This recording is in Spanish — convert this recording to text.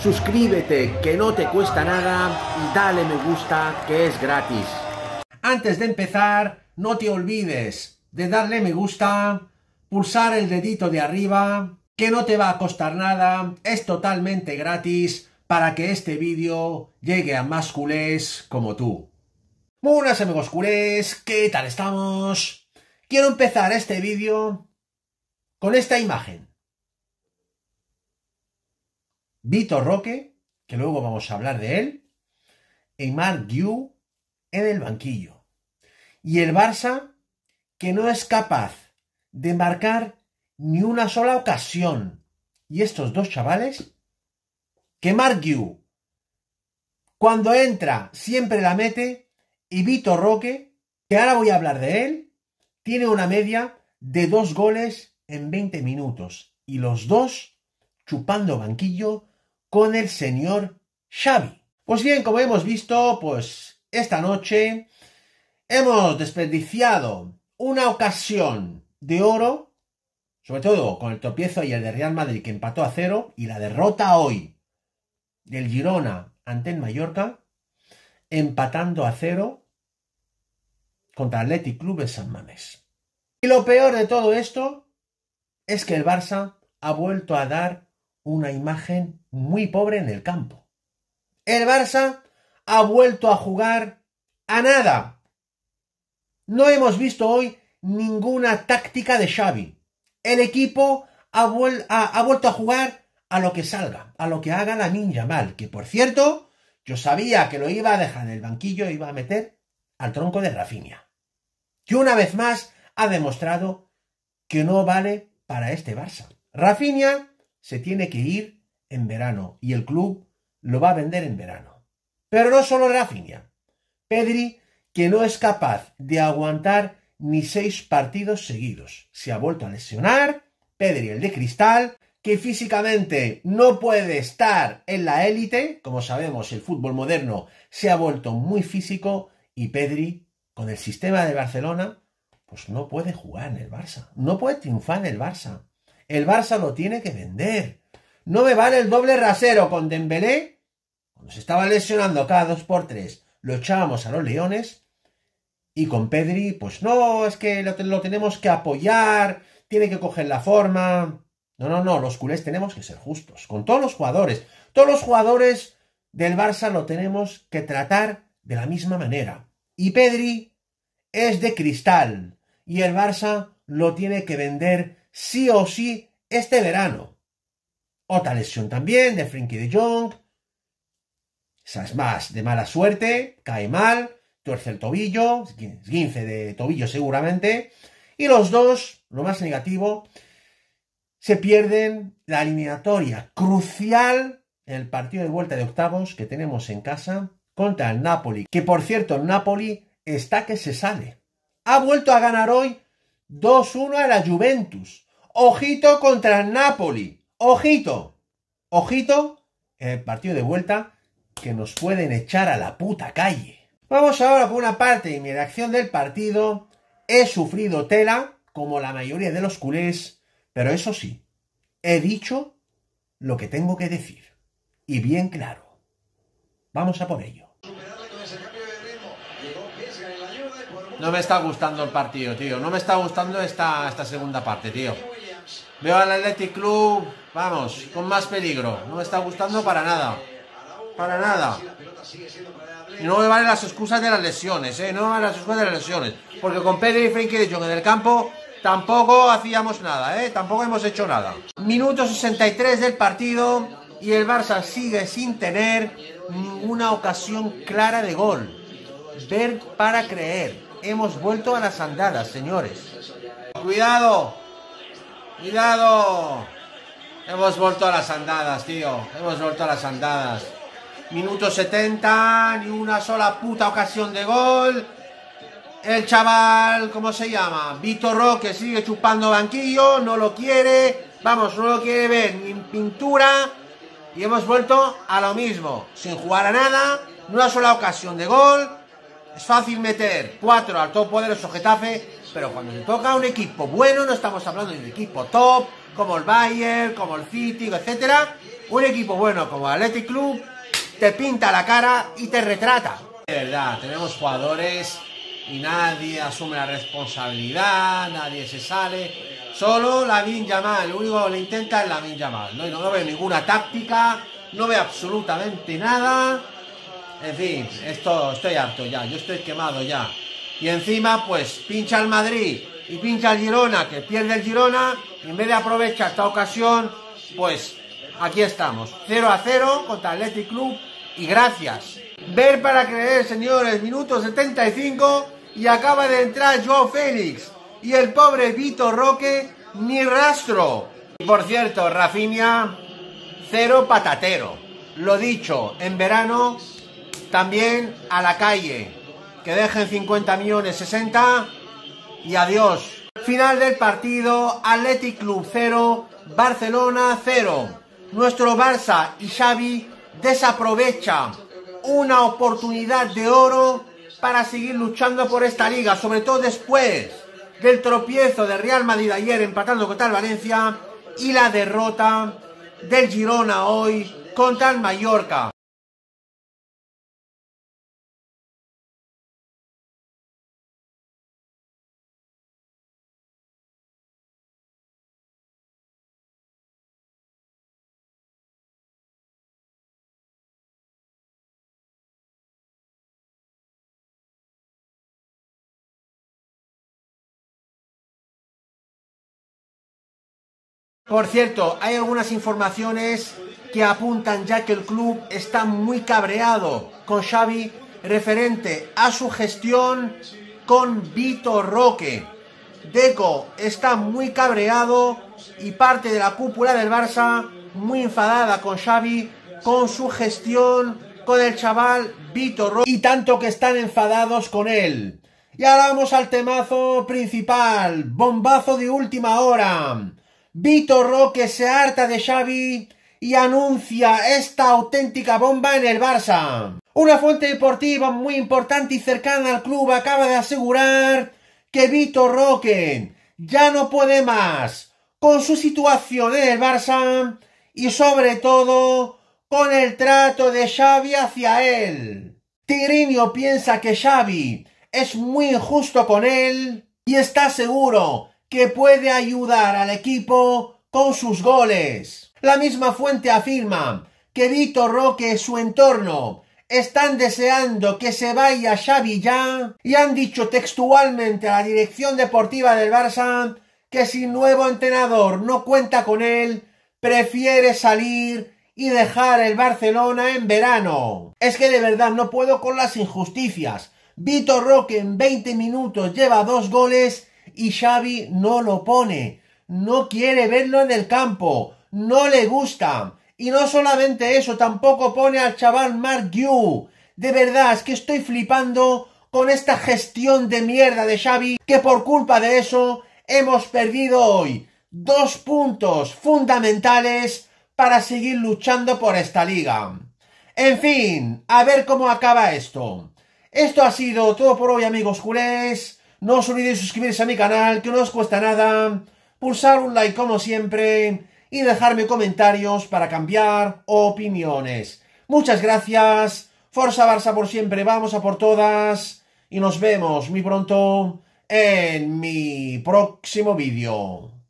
suscríbete, que no te cuesta nada, y dale me gusta, que es gratis. Antes de empezar, no te olvides de darle me gusta, pulsar el dedito de arriba, que no te va a costar nada, es totalmente gratis para que este vídeo llegue a más culés como tú. Buenas amigos culés, ¿qué tal estamos? Quiero empezar este vídeo con esta imagen. Vitor Roque, que luego vamos a hablar de él, y Marc Guiu en el banquillo. Y el Barça, que no es capaz de marcar ni una sola ocasión. Y estos dos chavales, que Marc Guiu, cuando entra, siempre la mete, y Vitor Roque, que ahora voy a hablar de él, tiene una media de 2 goles en 20 minutos. Y los dos chupando banquillo con el señor Xavi. Pues bien, como hemos visto, pues esta noche hemos desperdiciado una ocasión de oro, sobre todo con el tropiezo y el de Real Madrid que empató a 0, y la derrota hoy del Girona ante el Mallorca, empatando a 0 contra Athletic Club de San Mamés. Y lo peor de todo esto es que el Barça ha vuelto a dar una imagen muy pobre en el campo. El Barça ha vuelto a jugar a nada. No hemos visto hoy ninguna táctica de Xavi. El equipo ha vuelto a jugar a lo que salga, a lo que haga Lamine Yamal, que por cierto, yo sabía que lo iba a dejar en el banquillo e iba a meter al tronco de Rafinha, que una vez más ha demostrado que no vale para este Barça. Rafinha se tiene que ir en verano y el club lo va a vender en verano. Pero no solo Rafinha. Pedri, que no es capaz de aguantar ni 6 partidos seguidos. Se ha vuelto a lesionar. Pedri, el de cristal, que físicamente no puede estar en la élite. Como sabemos, el fútbol moderno se ha vuelto muy físico y Pedri, con el sistema de Barcelona, pues no puede jugar en el Barça. No puede triunfar en el Barça. El Barça lo tiene que vender. No me vale el doble rasero con Dembélé. Cuando se estaba lesionando cada 2x3, lo echábamos a los leones. Y con Pedri, pues no, es que lo tenemos que apoyar, tiene que coger la forma. No, los culés tenemos que ser justos. Con todos los jugadores. Todos los jugadores del Barça lo tenemos que tratar de la misma manera. Y Pedri es de cristal. Y el Barça lo tiene que vender sí o sí este verano. Otra lesión también de Frenkie de Jong. Esa es más de mala suerte. Cae mal, tuerce el tobillo, esguince de tobillo seguramente. Y los dos, lo más negativo, se pierden la eliminatoria crucial en el partido de vuelta de octavos que tenemos en casa contra el Napoli. Que por cierto, el Napoli está que se sale. Ha vuelto a ganar hoy 2-1 a la Juventus. Ojito contra el Napoli. Ojito. Ojito en el partido de vuelta que nos pueden echar a la puta calle. Vamos ahora por una parte de mi reacción del partido. He sufrido tela, como la mayoría de los culés, pero eso sí, he dicho lo que tengo que decir. Y bien claro. Vamos a por ello. No me está gustando el partido, tío. No me está gustando esta segunda parte, tío. Veo al Athletic Club, vamos, con más peligro. No me está gustando para nada. Para nada. Y no me valen las excusas de las lesiones, No me valen las excusas de las lesiones. Porque con Pedri y Frenkie de Jong en el campo tampoco hacíamos nada, Tampoco hemos hecho nada. Minuto 63 del partido y el Barça sigue sin tener ninguna ocasión clara de gol. Ver para creer. Hemos vuelto a las andadas, señores. ¡Cuidado! ¡Cuidado! Hemos vuelto a las andadas, tío. Hemos vuelto a las andadas. Minuto 70, ni una sola puta ocasión de gol. El chaval, ¿cómo se llama? Vitor Roque sigue chupando banquillo, no lo quiere. Vamos, no lo quiere ver ni en pintura. Y hemos vuelto a lo mismo. Sin jugar a nada, ni una sola ocasión de gol. Es fácil meter 4 al todopoderoso Getafe, pero cuando se toca a un equipo bueno, no estamos hablando de un equipo top, como el Bayern, como el City, etcétera, Un equipo bueno como Athletic Club te pinta la cara y te retrata. De verdad, tenemos jugadores y nadie asume la responsabilidad, nadie se sale. Solo Lamine Yamal, lo único que le intenta es Lamine Yamal. No veo ninguna táctica, no veo absolutamente nada. En fin, estoy harto ya, yo estoy quemado ya. Y encima, pues, pincha el Madrid y pincha el Girona, que pierde el Girona, y en vez de aprovechar esta ocasión, pues, aquí estamos. 0-0 contra el Athletic Club, y gracias. Ver para creer, señores, minuto 75, y acaba de entrar Joao Félix. Y el pobre Vitor Roque, ni rastro. Y por cierto, Rafinha, cero patatero. Lo dicho, en verano, también a la calle. Que dejen 50 millones, 60 y adiós. Final del partido, Athletic Club 0, Barcelona 0. Nuestro Barça y Xavi desaprovechan una oportunidad de oro para seguir luchando por esta liga, sobre todo después del tropiezo del Real Madrid ayer empatando contra el Valencia y la derrota del Girona hoy contra el Mallorca. Por cierto, hay algunas informaciones que apuntan ya que el club está muy cabreado con Xavi referente a su gestión con Vitor Roque. Deco está muy cabreado y parte de la cúpula del Barça muy enfadada con Xavi, con su gestión, con el chaval Vitor Roque, y tanto que están enfadados con él. Y ahora vamos al temazo principal, bombazo de última hora. Vitor Roque se harta de Xavi y anuncia esta auténtica bomba en el Barça. Una fuente deportiva muy importante y cercana al club acaba de asegurar que Vitor Roque ya no puede más con su situación en el Barça y sobre todo con el trato de Xavi hacia él. Tigrinho piensa que Xavi es muy injusto con él y está seguro que puede ayudar al equipo con sus goles. La misma fuente afirma que Vitor Roque y su entorno están deseando que se vaya Xavi ya y han dicho textualmente a la dirección deportiva del Barça que si el nuevo entrenador no cuenta con él, prefiere salir y dejar el Barcelona en verano. Es que de verdad no puedo con las injusticias. Vitor Roque en 20 minutos lleva 2 goles y Xavi no lo pone, no quiere verlo en el campo, no le gusta. Y no solamente eso, tampoco pone al chaval Marc Guiu. De verdad, es que estoy flipando con esta gestión de mierda de Xavi, que por culpa de eso hemos perdido hoy 2 puntos fundamentales para seguir luchando por esta liga. En fin, a ver cómo acaba esto. Esto ha sido todo por hoy, amigos culés. No os olvidéis suscribirse a mi canal, que no os cuesta nada, pulsar un like como siempre y dejarme comentarios para cambiar opiniones. Muchas gracias, Forza Barça por siempre, vamos a por todas y nos vemos muy pronto en mi próximo vídeo.